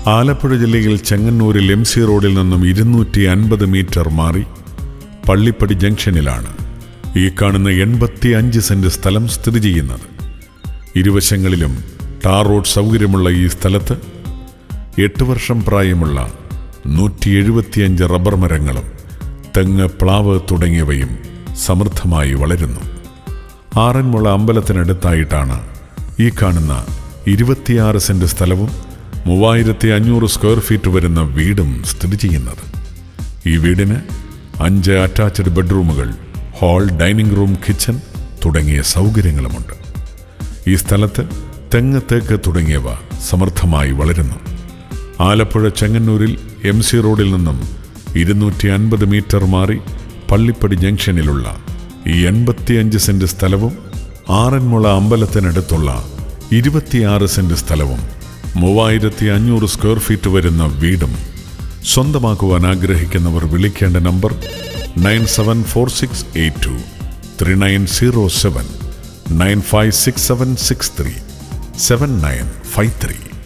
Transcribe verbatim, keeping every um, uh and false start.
ആലപ്പുഴ ജില്ലയിൽ ചെങ്ങന്നൂരിൽ M C റോഡിൽ നിന്നും ഇരുന്നൂറ്റി അൻപത് മീറ്റർ മാറി പള്ളിപ്പടി ജംഗ്ഷനിലാണ് ഈ കാണുന്ന എൺപത്തി അഞ്ച് സെന്റ് സ്ഥലം സ്ഥിതി ചെയ്യുന്നത്. ഇരുവശങ്ങളിലും ടാർ റോഡ് സൗകര്യമുള്ള ഈ സ്ഥലത്ത് എട്ട് വർഷം പ്രായമുള്ള നൂറ്റി എഴുപത്തിയഞ്ച് റബ്ബർ മരങ്ങളും തെങ്ങ്, പ്ലാവ് തുടങ്ങിയവയും സമൃദ്ധമായി വളരുന്നു. ആറന്മുള അമ്പലത്തിനടുത്തായിട്ടാണ് ഈ കാണുന്ന ഇരുപത്തിയാറ് സെന്റ് സ്ഥലവും മൂവായിരത്തി അഞ്ഞൂറ് സ്ക്വയർ ഫീറ്റ് വരുന്ന വീടും സ്ഥിതി ചെയ്യുന്നത്. ഈ വീടിന് അഞ്ച് അറ്റാച്ച്ഡ് ബെഡ്റൂമുകൾ, ഹാൾ, ഡൈനിങ് റൂം, കിച്ചൺ തുടങ്ങിയ സൗകര്യങ്ങളുമുണ്ട്. ഈ സ്ഥലത്ത് തെങ്ങ്, തേക്ക് തുടങ്ങിയവ സമൃദ്ധമായി വളരുന്നു. ആലപ്പുഴ ചെങ്ങന്നൂരിൽ എം സി റോഡിൽ നിന്നും ഇരുന്നൂറ്റി അൻപത് മീറ്റർ മാറി പള്ളിപ്പടി ജംഗ്ഷനിലുള്ള ഈ എൺപത്തിയഞ്ച് സെന്റ് സ്ഥലവും ആറന്മുള അമ്പലത്തിനടുത്തുള്ള ഇരുപത്തിയാറ് സെന്റ് സ്ഥലവും മൂവായിരത്തി അഞ്ഞൂറ് സ്ക്വയർ ഫീറ്റ് വരുന്ന വീടും സ്വന്തമാക്കുവാൻ ആഗ്രഹിക്കുന്നവർ വിളിക്കേണ്ട number nine seven four six eight two three nine zero seven, nine five six seven six three seven nine five three.